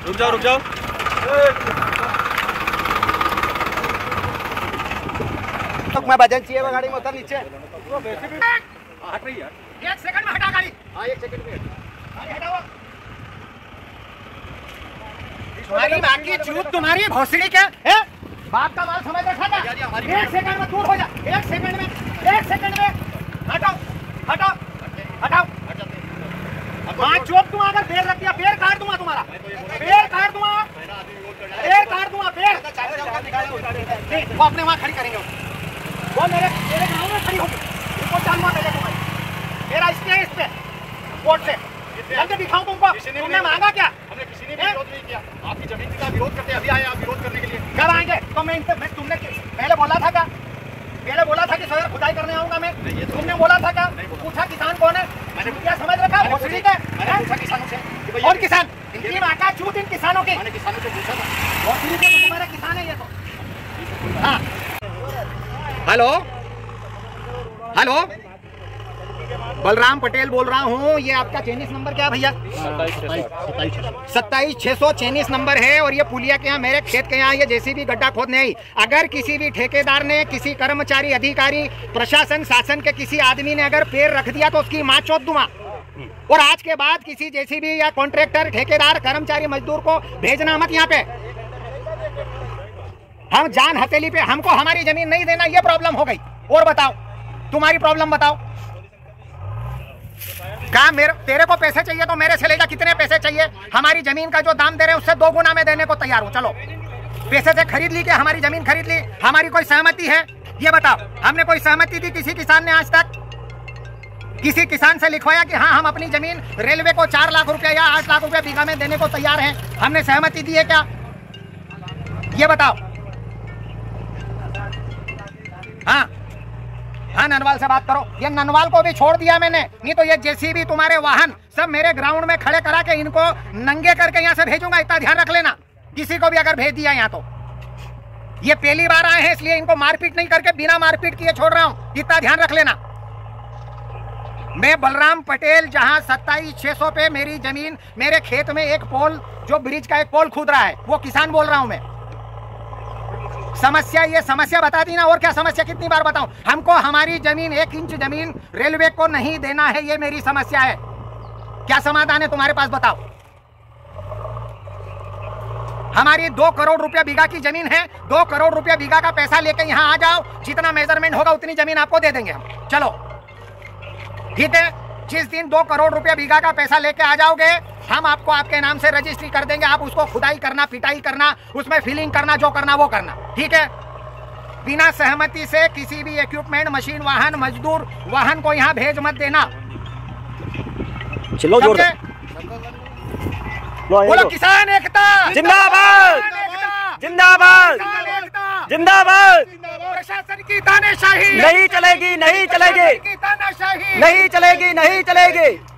रुक जाओ रुक जाओ। तो मैं वजन चाहिए वो गाड़ी में उतर नीचे। हट रही है। 1 सेकंड में हटा गाड़ी। हाँ 1 सेकंड में हटाओ। तुम्हारी माँ की चूत तुम्हारी भोसड़ी क्या है? बाप का माल समझ रखा था। 1 सेकंड में दूर हो जा। 1 सेकंड में हटाओ हटाओ हटाओ। माँ चौक तुम अगर पैर रख दिया पैर काट दूंगा तुम्हारा। पैर काट दूंगा पैर। वो अपने वहाँ खड़ी करेंगे। वो मेरे गाँव में खड़ी होगी। रिपोर्ट डालूंगा पहले तुम्हारी। मेरा स्टे है इस पे कोर्ट से। जल्दी दिखाऊं तुमको। तुमने मांगा क्या? हमने किसी ने भी विरोध नहीं किया। आपकी जमीन का विरोध करते अभी आए आप विरोध करने के लिए। कब आएंगे? तो मैं तुमने पहले बोला था क्या? पहले बोला था कि सर खुदाई करने आऊंगा मैं। तुमने बोला था क्या? पूछा किसान कौन है? मैंने क्या समझ रखा? भोसड़ी का पूछा किसानों से। और किसान इनकी माँ का चूत इन किसानों की। मैंने किसानों से पूछा था। भोसड़ी के तो तुम्हारा किसान है ये तो। हाँ हेलो हेलो बलराम पटेल बोल रहा हूँ। ये आपका चेनिस नंबर क्या है भैया? 27,600 चेनिस नंबर है। और ये पुलिया के यहाँ मेरे खेत के यहाँ ये जेसीबी गड्ढा खोदने आई। अगर किसी भी ठेकेदार ने किसी कर्मचारी अधिकारी प्रशासन शासन के किसी आदमी ने अगर पैर रख दिया तो उसकी माँ चौथ दूंगा। और आज के बाद किसी जेसीबी या कॉन्ट्रैक्टर ठेकेदार कर्मचारी मजदूर को भेजना मत यहाँ पे। हम जान हथेली पे हमको हमारी जमीन नहीं देना ये प्रॉब्लम हो गई। और बताओ तुम्हारी प्रॉब्लम बताओ। कहा तेरे को पैसे चाहिए तो मेरे से ले जा। कितने पैसे चाहिए? हमारी जमीन का जो दाम दे रहे हैं उससे 2 गुना में देने को तैयार हूं। चलो पैसे से खरीद ली क्या? हमारी जमीन खरीद ली। हमारी कोई सहमति है? ये बताओ। हमने कोई सहमति दी किसी किसान ने आज तक? किसी किसान से लिखवाया कि हाँ हम अपनी जमीन रेलवे को 4 लाख रुपया या 8 लाख रुपया बीघा में देने को तैयार हैं? हमने सहमति दी है क्या? ये बताओ। हाँ ननवाल से बात करो। ये ननवाल को भी छोड़ दिया मैंने। नहीं तो ये जेसीबी तुम्हारे वाहन सब मेरे ग्राउंड में खड़े करा के इनको नंगे करके यहाँ से भेजूंगा। इतना ध्यान रख लेना। किसी को भी अगर भेज दिया यहाँ तो ये पहली बार आए हैं इसलिए इनको मारपीट नहीं करके बिना मारपीट किए छोड़ रहा हूँ। इतना ध्यान रख लेना। मैं बलराम पटेल जहाँ 27,600 पे मेरी जमीन मेरे खेत में एक पोल जो ब्रिज का एक पोल खुद रहा है वो किसान बोल रहा हूँ मैं। समस्या ये समस्या बता दी ना। और क्या समस्या कितनी बार बताऊं? हमको हमारी जमीन 1 इंच जमीन रेलवे को नहीं देना है। ये मेरी समस्या है। क्या समाधान है तुम्हारे पास बताओ? हमारी 2 करोड़ रुपया बीघा की जमीन है। 2 करोड़ रुपया बीघा का पैसा लेके यहाँ आ जाओ। जितना मेजरमेंट होगा उतनी जमीन आपको दे देंगे हम। चलो ठीक है। जिस दिन 2 करोड़ रुपया बीघा का पैसा लेके आ जाओगे हम आपको आपके नाम से रजिस्ट्री कर देंगे। आप उसको खुदाई करना पिटाई करना उसमें फिलिंग करना जो करना वो करना। ठीक है। बिना सहमति से किसी भी इक्विपमेंट मशीन वाहन मजदूर वाहन को यहाँ भेज मत देना। चलो जोर बोलो किसान एकता जिंदाबाद जिंदाबाद जिंदाबाद। प्रशासन की तानाशाही नहीं चलेगी नहीं चलेगी की तानाशाही नहीं चलेगी नहीं चलेगी।